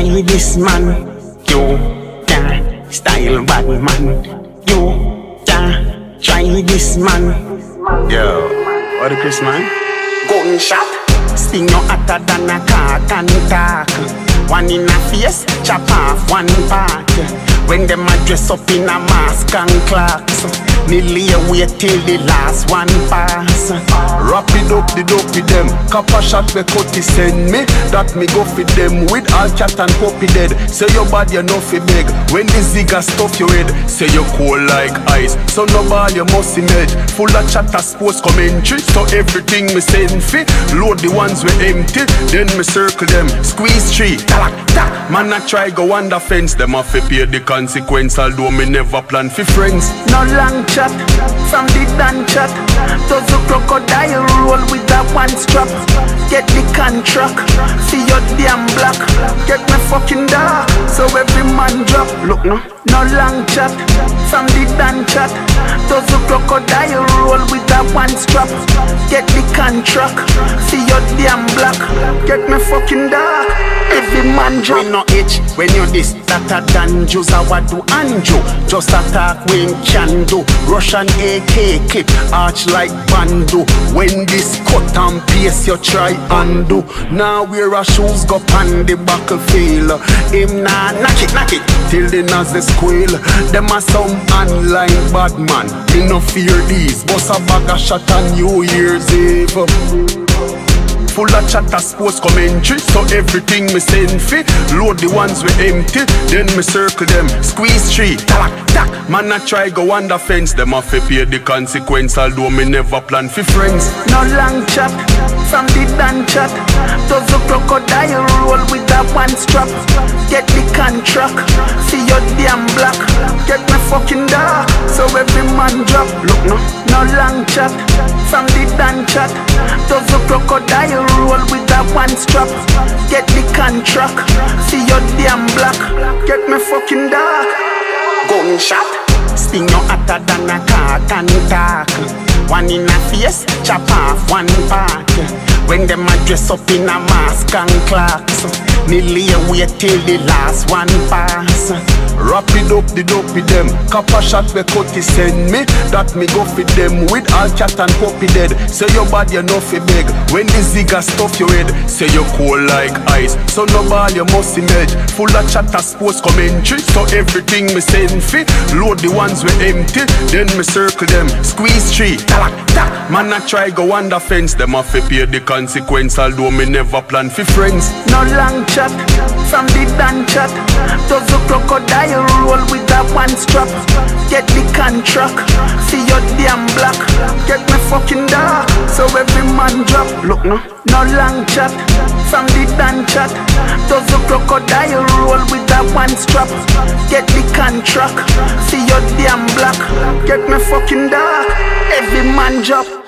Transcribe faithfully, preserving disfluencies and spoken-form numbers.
try this man. You can't style bad man. You can't try this man. Yo, what the Chris man? Gunshot, sting you hotter than a cock and talk. One in a face, chop off one part. When them a dress up in a mask and clocks, nearly a wait till the last one pass. Wrap it up, the dope with them. Copper shot we cut it send me. That me go fit them with all cat and puppy dead. Say your body you know fi beg. When the zigga stuff your head, say you cold like ice. So no ball you must image. Full of chatter sports commentary. So everything me send fi. Load the ones we empty. Then me circle them. Squeeze three. Talak, tak. Man I try go under fence. Them a fi pay the consequence. Although me never plan fi friends. No long chat from the dan chat. Does the crocodile roll with that one strap? Get the contract, see your damn black. Get me fucking dark, so every man drop. Look no, no long chat from the dan chat. Does the crocodile roll with that one strap? Get the contract, see your damn black. Get me fucking dark, every man drop. We no itch when you this better than Jews. I what do Andrew? Just attack when can do. Russian A K clip arch like bandu. When this cut and paste you try undo. Now wear a shoes go on the battlefield. Him nah knock it, knock it till the nazi squeal. Them a some online bad man. Me no fear these. Bust a bag of shot on New Year's Eve. Full of chatter sports commentary. So everything me send fi. Load the ones we empty. Then me circle them. Squeeze three. Talak, tak. Man I try go under fence. Them a fi pay the consequence. Although me never plan fi friends. No long chat from the dan chat. Does the crocodile roll with that one strap? Get the contract, see your damn black. Get me fucking dark, so every man drop. Look no, no long chat from the dan chat. Does the crocodile roll with that one strap? Get the contract, see your damn black. Get me fucking dark. Gunshot, sting you hotter than a cock and talk. One in a face, chop off one part. When them a dress up in a mask and clocks, nearly a wait till the last one pass. Wrap it up, the dope with them. Copper shot we cut it send me. That me go fit them with all cat and puppy dead. Say your body you know fi beg. When the zigga stuff your head, say you cold like ice. So no ball you must image. Full of chatter sports commentary. So everything me send fi. Load the ones we empty. Then me circle them. Squeeze three. Talak, tak. Man I try go under fence. Them a fi pay the consequence. Although me never plan fi friends. No long chat from the dan chat. Does the crocodile roll with that one strap? Get the contract, see your damn black. Get me fucking dark, so every man drop. Look no, no long chat from the dan chat. Does the crocodile roll with that one strap? Get the contract, see your damn black. Get me fucking dark, every man drop.